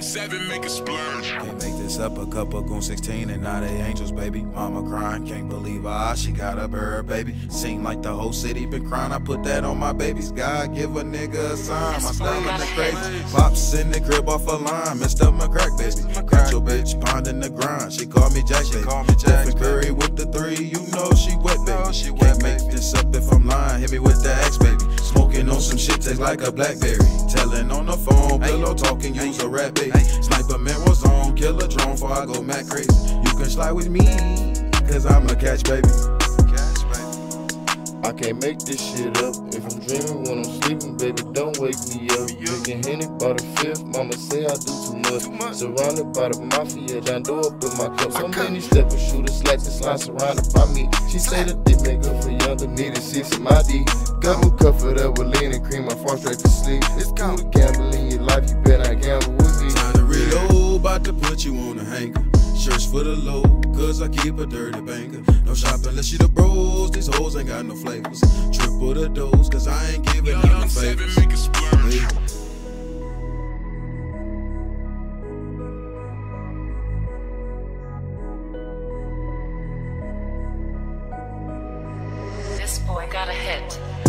young 7 make a splurge. Can't make this up, a couple goon 16 and now they angels, baby. Mama crying, can't believe her eyes, she got a bird, baby. Seem like the whole city been crying, I put that on my babies. God give a nigga a sign, my stamina crazy. Pops in the crib off a line, messed up my crack, baby. Got your bitch ponding the grind, she called me Jack, baby. Stephen Curry with the 3, you know she wet, baby. Can't make this up if I'm lying, hit me with the X, baby. Smoking on some shit tastes like a blackberry. Telling on the phone, pillow talking, use a rap, baby. Sniper man was on, kill a drone before I go mad crazy. You can slide with me, cause I'm a catch, baby. I can't make this shit up. If I'm dreaming when I'm sleeping, baby, don't wake me up. Drinking Henny by the 5th, mama say I do too much. Surrounded by the mafia, down door up in my cup. So many steppers, shooters like this line surrounded by me. She say that they make up for younger, needed 6 in my D. Got me covered up with lean and cream, I fall straight to sleep. It's cool to gamble in your life, you better not gamble with me. Time to reload, about to put you on a hanger. Shirts for the low, cause I keep a dirty banker. No shopping unless you the bros, these hoes ain't got no flavors. Triple the dose, cause I ain't giving out no favors. Make a splurge. This boy got a hit.